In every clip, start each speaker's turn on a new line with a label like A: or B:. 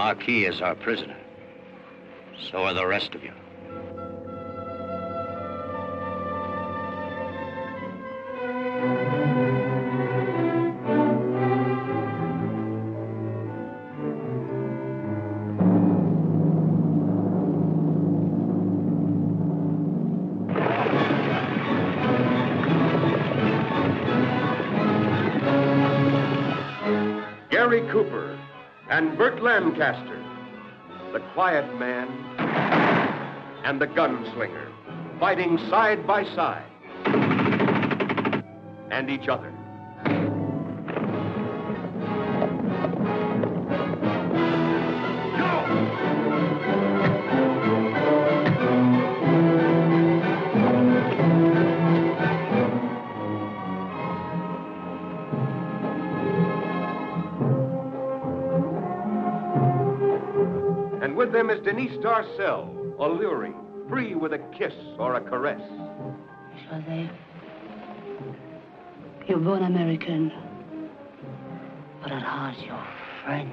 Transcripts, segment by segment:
A: Marquis is our prisoner. So are the rest of you.
B: Gary Cooper and Burt Lancaster, the quiet man and the gunslinger, fighting side by side, and each other. And with them is Denise Darcel, alluring, free with a kiss or a caress.
C: Joseph, you're born American, but at heart you're French.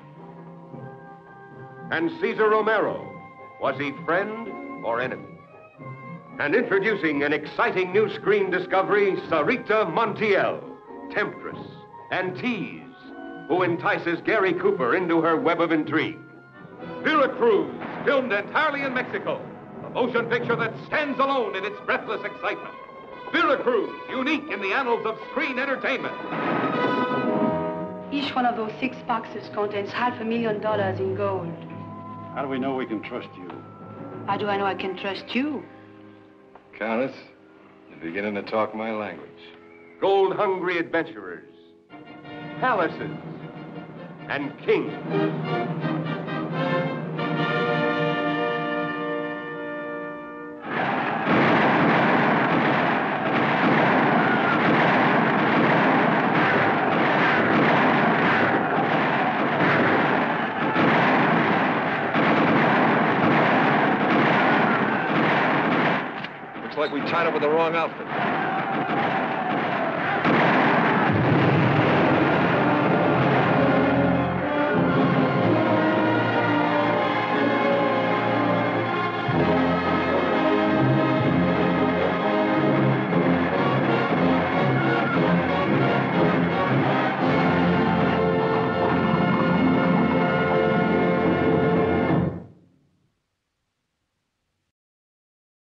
B: And Cesar Romero, was he friend or enemy? And introducing an exciting new screen discovery, Sarita Montiel, temptress and tease, who entices Gary Cooper into her web of intrigue. Veracruz, filmed entirely in Mexico, a motion picture that stands alone in its breathless excitement. Veracruz, unique in the annals of screen entertainment.
D: Each one of those 6 boxes contains $500,000 in gold.
E: How do we know we can trust you?
D: How do I know I can trust you?
F: Countess, you're beginning to talk my language.
B: Gold-hungry adventurers, palaces, and kings.
F: Looks like we tied up with the wrong outfit.